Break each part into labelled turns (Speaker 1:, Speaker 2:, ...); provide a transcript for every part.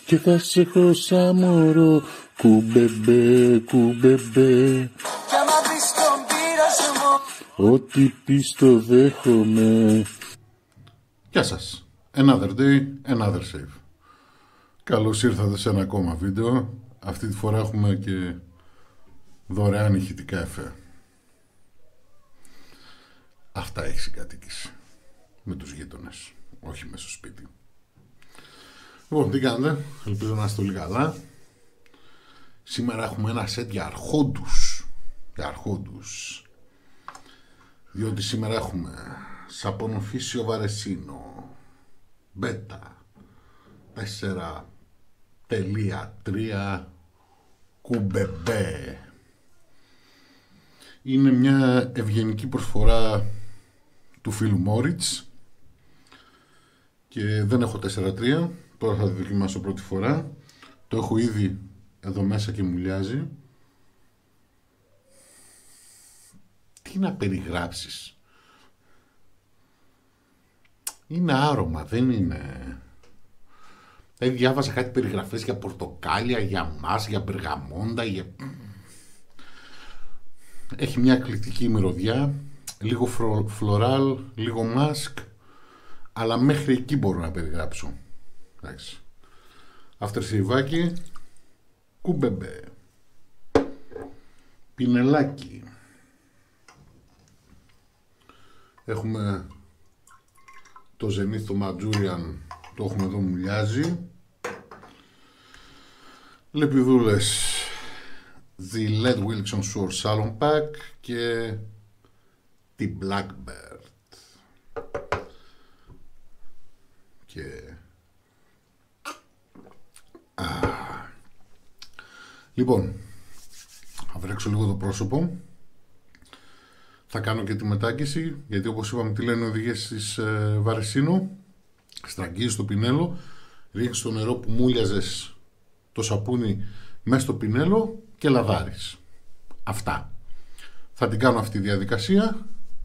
Speaker 1: και θα σε έχω σαν μωρό. Κουμπεμπέ, κουμπεμπέ,
Speaker 2: Κι άμα πεις τον πειρασμό,
Speaker 1: ό,τι πεις το δέχομαι.
Speaker 3: Γεια σας. Another day, another save. Καλώς ήρθατε σε ένα ακόμα βίντεο. Αυτή τη φορά έχουμε και δωρεάν ηχητικά εφέ. Αυτά έχει συγκατοίκηση. Με τους γείτονες, όχι μέσα στο σπίτι. Λοιπόν, τι κάνετε? Ελπίζω να είστε όλοι καλά. Σήμερα έχουμε ένα σετ για αρχόντους. Διότι σήμερα έχουμε Σαπονοφίσιο Βαρεσίνο Μπέτα 4.3 κουμπεμπέ. Είναι μια ευγενική προσφορά του φίλου Μόριτς και δεν έχω 4.3. Τώρα θα το δοκιμάσω πρώτη φορά. Το έχω ήδη εδώ μέσα και μουλιάζει. Τι να περιγράψεις? Είναι άρωμα, δεν είναι... Διάβασα κάτι περιγραφές για πορτοκάλια, για μάς, για μπεργαμόντα, για... Έχει μια εκπληκτική μυρωδιά, λίγο φλωράλ, λίγο μάσκ, αλλά μέχρι εκεί μπορώ να περιγράψω. Εντάξει. Αυτρεσιβάκι, κουμπεμπέ, πινελάκι. Έχουμε το Zenith, το Manchurian, το έχουμε εδώ μουλιάζει. Λεπιδούλες, The Led Wilson Shore Salon Pack και τη Blackbird. Και... Λοιπόν, θα βρέξω λίγο το πρόσωπο. Θα κάνω και τη μετάγγιση, γιατί όπως είπαμε τι λένε οι οδηγίες της Βαρεσίνο. Στραγγίζεις το πινέλο, ρίχνεις το νερό που μούλιαζες το σαπούνι μέσα στο πινέλο και λαδάρεις. Αυτά. Θα την κάνω αυτή τη διαδικασία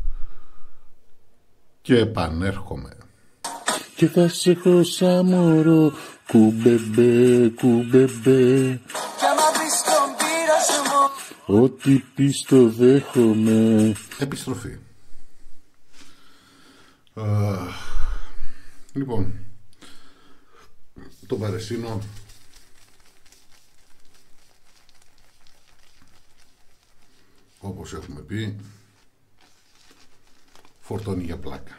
Speaker 3: και επανέρχομαι.
Speaker 1: Και θα σε έχω σαν μωρό. Κουμπεμπέ, κουμπεμπέ,
Speaker 2: κι άμα πεις τον πειρασμό,
Speaker 1: ό,τι πεις το δέχομαι.
Speaker 3: Επιστροφή. Λοιπόν, το Βαρεσίνο όπως έχουμε πει φορτώνει για πλάκα.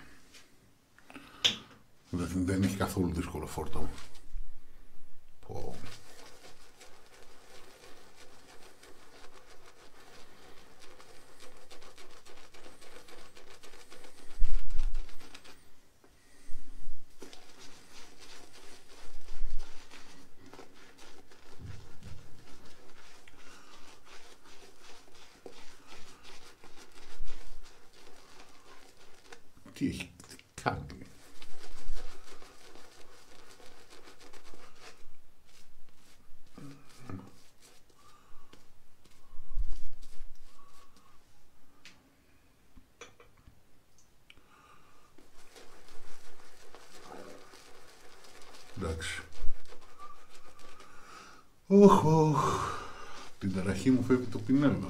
Speaker 3: Δεν έχει καθόλου δύσκολο φόρτο. Τι έχει κάνει? Εντάξει. Την ταραχή μου φεύγει το πινέλο.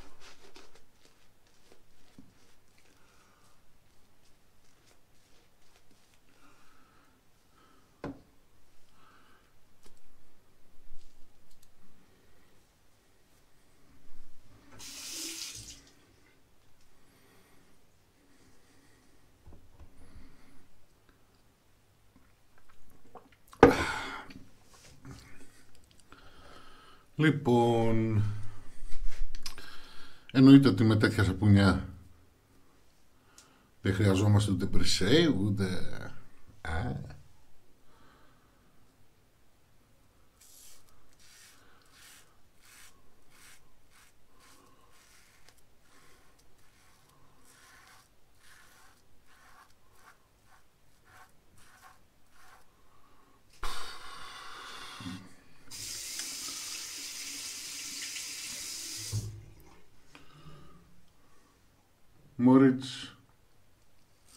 Speaker 3: Λοιπόν, εννοείται ότι με τέτοια σαπούνια δεν χρειαζόμαστε ούτε πρεσέ, ούτε... Μόριτς.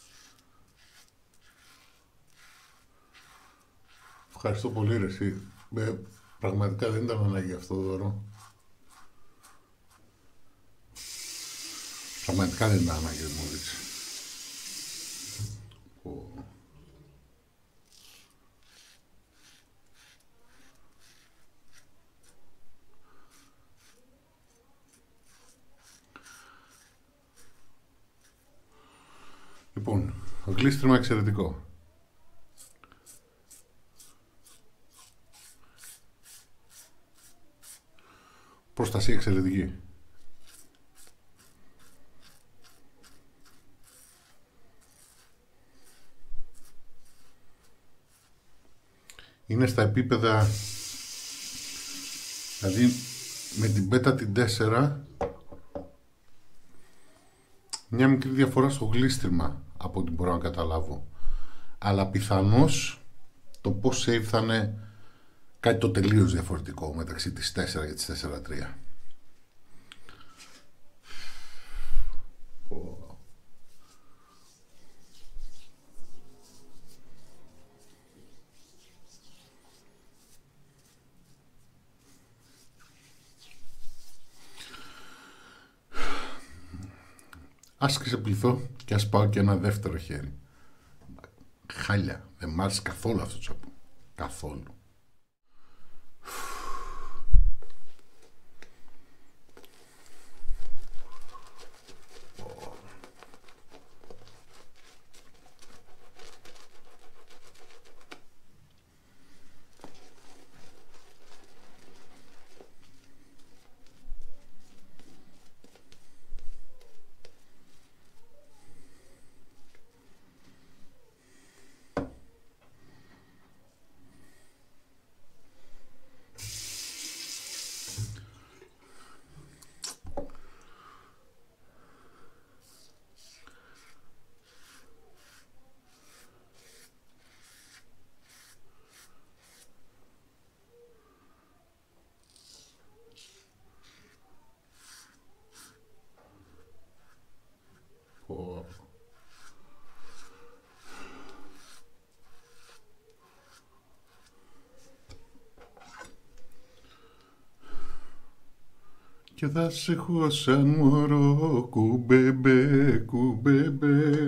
Speaker 3: Ευχαριστώ πολύ ρε εσύ. Πραγματικά δεν ήταν ανάγκη αυτό το δώρο. Πραγματικά δεν ήταν ανάγκη μου δείξει. Λοιπόν, γλίστριμα εξαιρετικό. Προστασία εξαιρετική. Είναι στα επίπεδα, δηλαδή με την πέτα την 4, μια μικρή διαφορά στο γλίστριμα από ό,τι μπορώ να καταλάβω. Αλλά πιθανώς το πώς save θα είναι κάτι το τελείως διαφορετικό μεταξύ της 4 και της 4-3. Ας ξεπληθώ και ας πάω και ένα δεύτερο χέρι. Χάλια. Δεν μ' άρεσε καθόλου αυτό το τσαπού. Καθόλου. Και θα σε έχω σαν μωρό, κουμπέμπε, κουμπέμπε.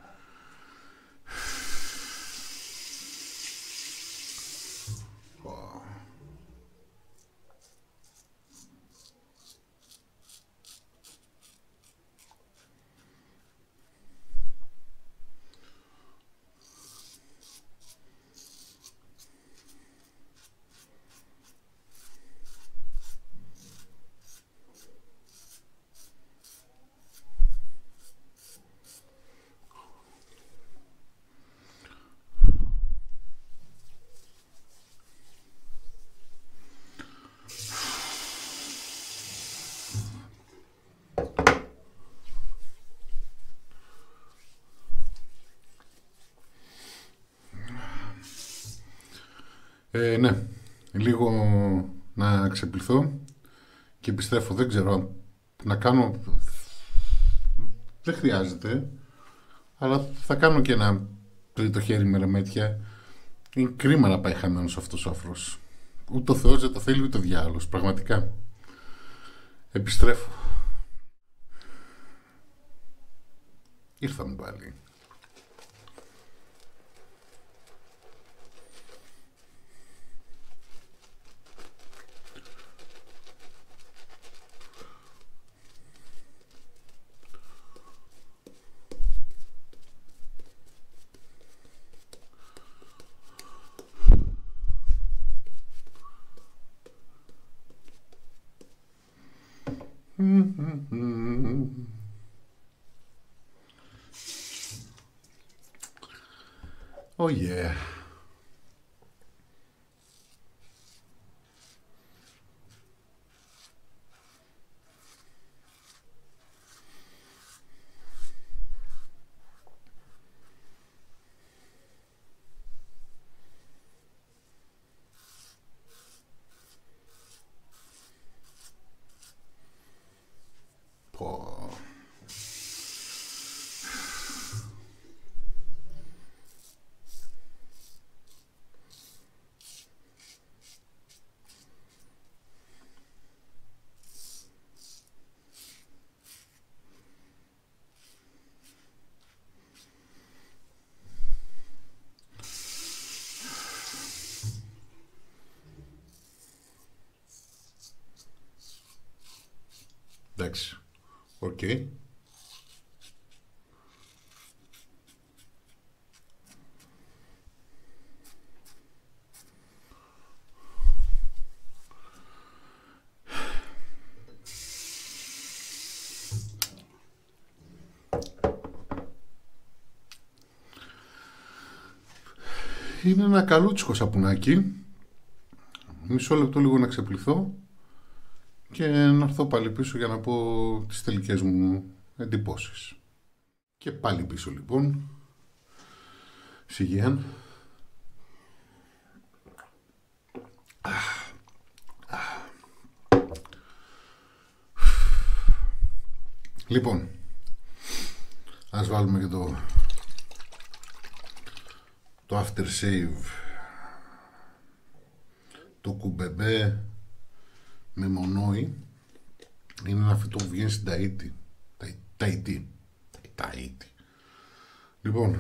Speaker 3: Ναι, λίγο να ξεπληθώ και επιστρέφω. Δεν ξέρω να κάνω, δεν χρειάζεται, αλλά θα κάνω και ένα τρίτο χέρι με ρεμέτια. Είναι κρίμα να πάει χαμένος αυτός ο αφρός. Ούτε ο Θεός δεν το θέλει, ούτε ο διάολος, πραγματικά. Επιστρέφω. Ήρθαμε πάλι. Oh yeah. Εντάξει. Οκ. Είναι ένα καλούτσικο σαπουνάκι. Μισό λεπτό λίγο να ξεπληθώ και να έρθω πάλι πίσω για να πω τις τελικές μου εντυπώσεις. Και πάλι πίσω λοιπόν. Σιγέαν. Λοιπόν, ας βάλουμε και το after shave, το κουμπεμπέ με μονόι. Είναι ένα φυτό που βγαίνει στην Ταΐτη. Ταΐτη. Λοιπόν,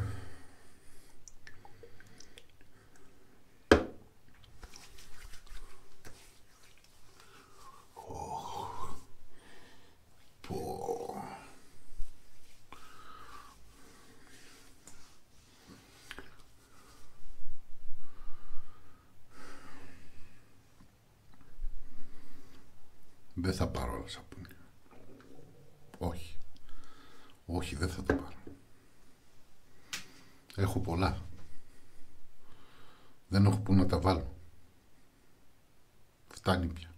Speaker 3: δεν θα πάρω άλλα σαπούνια. Όχι. Όχι, δεν θα το πάρω. Έχω πολλά. Δεν έχω που να τα βάλω. Φτάνει πια.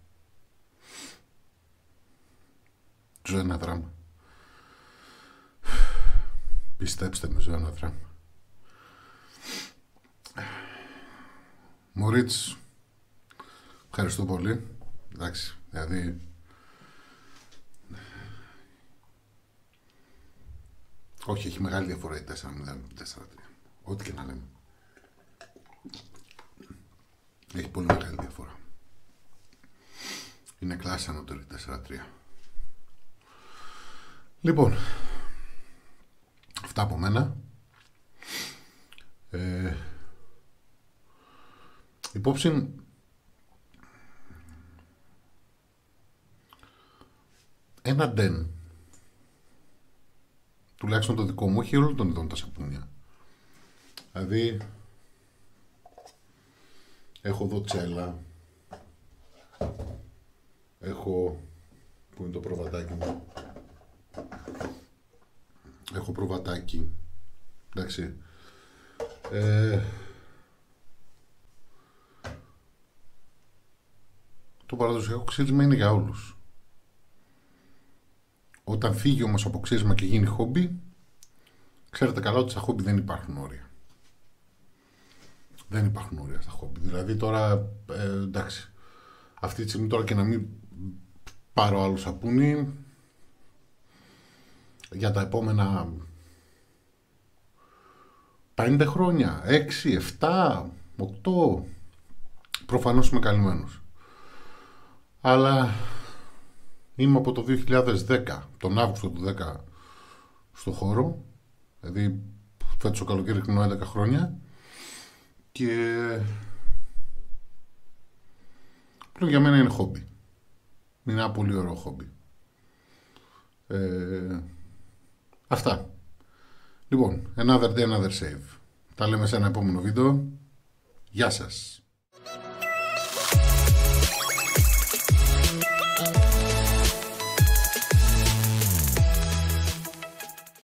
Speaker 3: Ζω ένα δράμα. Πιστέψτε με, ζω ένα δράμα. Μωρίτς, ευχαριστώ πολύ. Εντάξει, δηλαδή όχι, έχει μεγάλη διαφορά η 4-0 με 4-3. Ό,τι και να λέμε. Έχει πολύ μεγάλη διαφορά. Είναι κλάση ανώτερη 4-3. Λοιπόν, αυτά από μένα. Υπόψη ένα ντεν, τουλάχιστον το δικό μου, όχι όλων των ειδών τα σαπούνια. Δηλαδή έχω εδώ τσέλα, έχω, που είναι το προβατάκι μου, έχω προβατάκι, εντάξει, το παραδοσιακό ξύρισμα είναι για όλους. Όταν φύγει όμως από ξύρισμα και γίνει χόμπι, ξέρετε καλά ότι στα χόμπι δεν υπάρχουν όρια. Δεν υπάρχουν όρια στα χόμπι. Δηλαδή τώρα, εντάξει, αυτή τη στιγμή τώρα και να μην πάρω άλλο σαπούνι, για τα επόμενα 5 χρόνια, 6, 7, 8, προφανώς είμαι καλυμμένος. Αλλά είμαι από το 2010, τον Αύγουστο του 10 στο χώρο, δηλαδή φέτος το καλοκαίρι κλείνω 11 χρόνια και πλέον για μένα είναι χόμπι. Είναι ένα πολύ ωραίο χόμπι. Αυτά. Λοιπόν, another day, another save. Τα λέμε σε ένα επόμενο βίντεο. Γεια σας.